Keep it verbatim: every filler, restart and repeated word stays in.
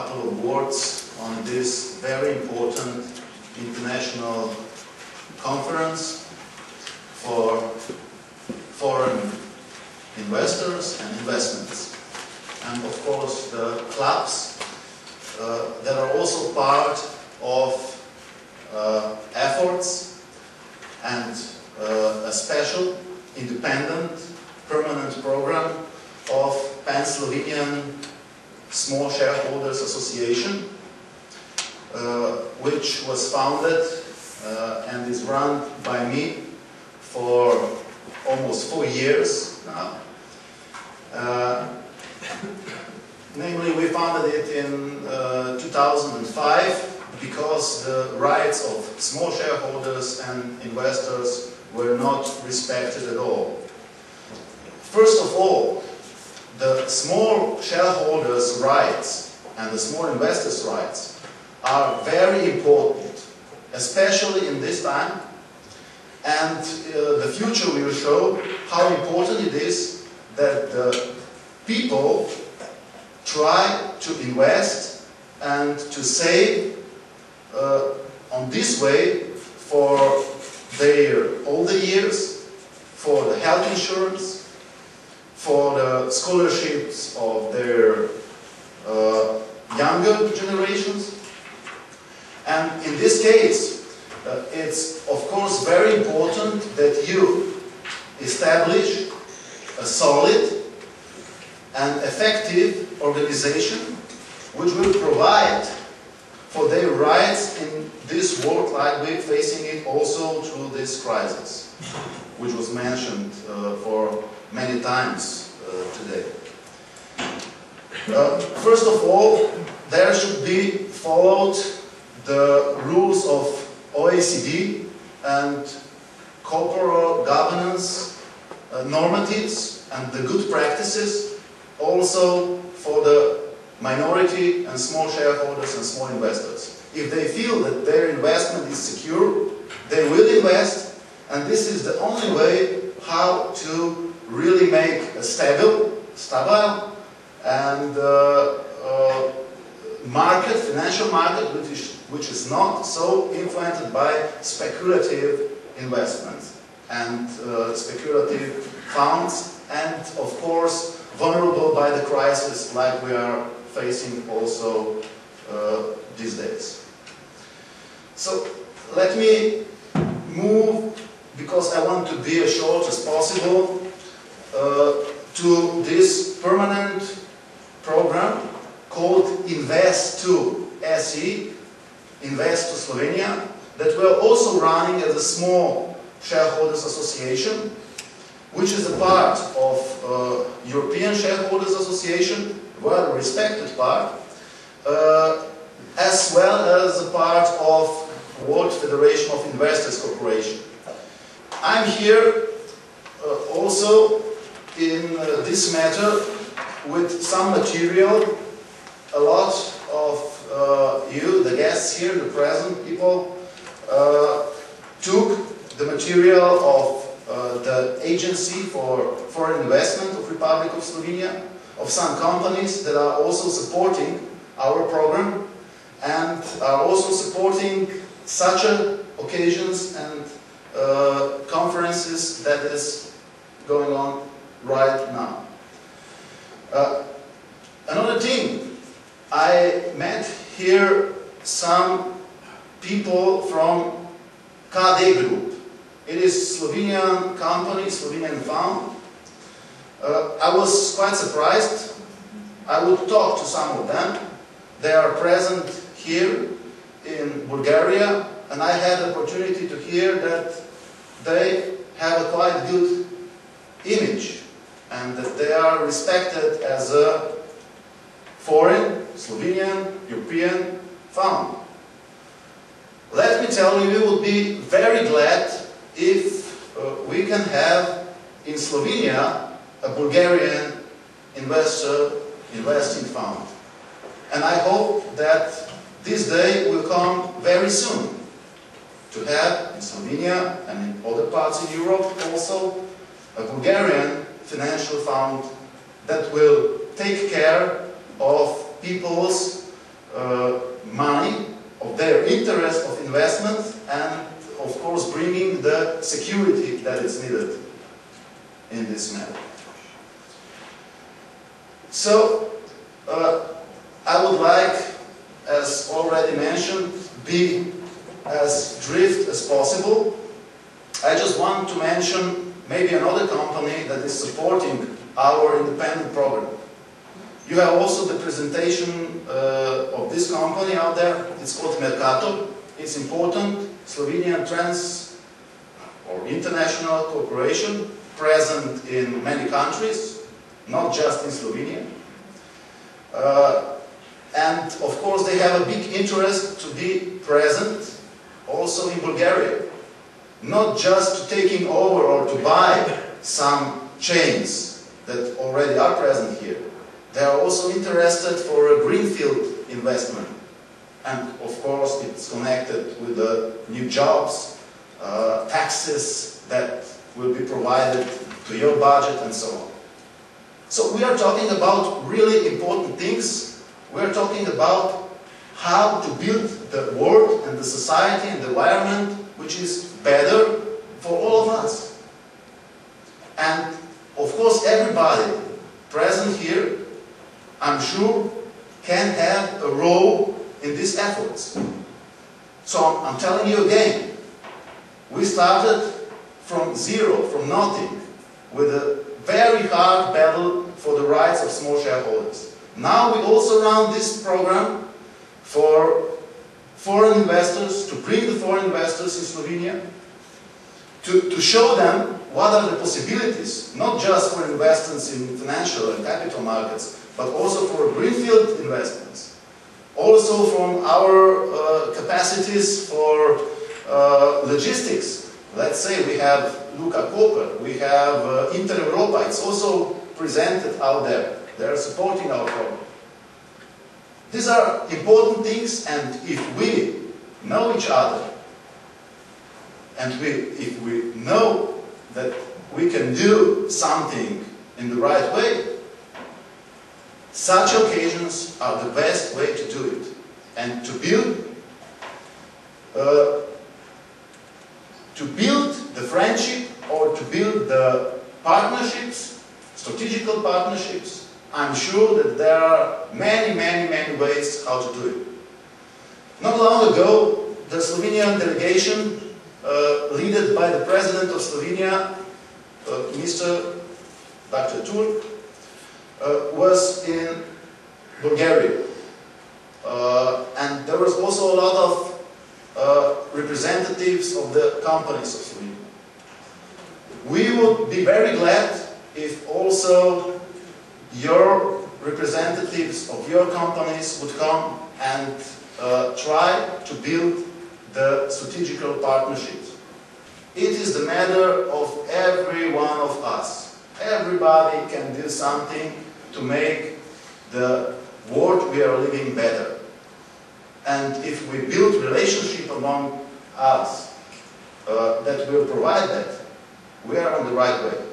couple of words on this very important international conference for foreign investors and investments. And of course the clubs uh, that are also part of uh, efforts and uh, a special independent permanent program of Pan-Slovenian Small Shareholders Association, uh, which was founded uh, and is run by me for almost four years now. Uh, namely, we founded it in uh, two thousand five because the rights of small shareholders and investors were not respected at all. First of all, the small shareholders' rights and the small investors' rights are very important, especially in this time, and uh, the future will show how important it is that the people try to invest and to save uh, on this way for their older years, for the health insurance, for the scholarships of their uh, younger generations. And in this case, uh, it's of course very important that you establish a solid and effective organization which will provide for their rights in this world like we're facing it also through this crisis, which was mentioned uh, for many times uh, today. Uh, first of all, there should be followed the rules of O E C D and corporate governance uh, normatives and the good practices also for the minority and small shareholders and small investors. If they feel that their investment is secure, they will invest, and this is the only way how to really make a stable, stable and uh, uh, market, financial market, which is, which is not so influenced by speculative investments and uh, speculative funds, and of course vulnerable by the crisis like we are facing also uh, these days. So let me move, because I want to be as short as possible, uh, to this permanent program called Invest to S E, Invest to Slovenia, that we are also running as a small shareholders association, which is a part of uh, European Shareholders Association, well respected part, uh, as well as a part of World Federation of Investors Corporation. I'm here uh, also in uh, this matter with some material. A lot of uh, you, the guests here, the present people, uh, took the material of uh, the Agency for Foreign Investment of Republic of Slovenia, of some companies that are also supporting our program and are also supporting such a occasions and uh, conferences that is going on right now. Uh, another thing, I met here some people from K D Group. It is Slovenian company, Slovenian fund. Uh, I was quite surprised. I would talk to some of them. They are present here in Bulgaria, and I had the opportunity to hear that they have a quite good image and that they are respected as a foreign, Slovenian, European fund. Let me tell you, we would be very glad if uh, we can have in Slovenia a Bulgarian investor investing fund. And I hope that this day will come very soon to have in Slovenia and in other parts in Europe also a Bulgarian financial fund that will take care of people's uh, money, of their interest of investment, and of course bringing the security that is needed in this matter. So, uh, I would like, as already mentioned, be as drift as possible. I just want to mention maybe another company that is supporting our independent program. You have also the presentation uh, of this company out there. It's called Mercator. It's important. Slovenian trans or international corporation present in many countries, not just in Slovenia. Uh, and of course they have a big interest to be present also in Bulgaria. Not just to taking over or to buy some chains that already are present here. They are also interested for a greenfield investment. And of course it's connected with the new jobs, uh, taxes that will be provided to your budget and so on. So we are talking about really important things. We are talking about how to build the world and the society and the environment which is better for all of us. And of course everybody present here, I'm sure, can have a role in these efforts. So I'm, I'm telling you again, we started from zero, from nothing, with a very hard battle for the rights of small shareholders. Now we also run this program for foreign investors, to bring the foreign investors in Slovenia, to, to show them what are the possibilities, not just for investments in financial and capital markets, but also for greenfield investments. Also from our uh, capacities for uh, logistics. Let's say we have Luka Koper, we have uh, Inter Europa, it's also presented out there. They are supporting our program. These are important things, and if we know each other, and we, if we know that we can do something in the right way, such occasions are the best way to do it. And to build, uh, to build the friendship or to build the partnerships, strategical partnerships, I'm sure that there are many, many, many ways how to do it. Not long ago, the Slovenian delegation, uh, led by the President of Slovenia, uh, Mister Doctor Turk, uh, was in Bulgaria. Uh, and there was also a lot of uh, representatives of the companies of Slovenia. We would be very glad if also your representatives of your companies would come and uh, try to build the strategical partnerships. It is the matter of every one of us. Everybody can do something to make the world we are living better. And if we build relationship among us uh, that will provide that, we are on the right way.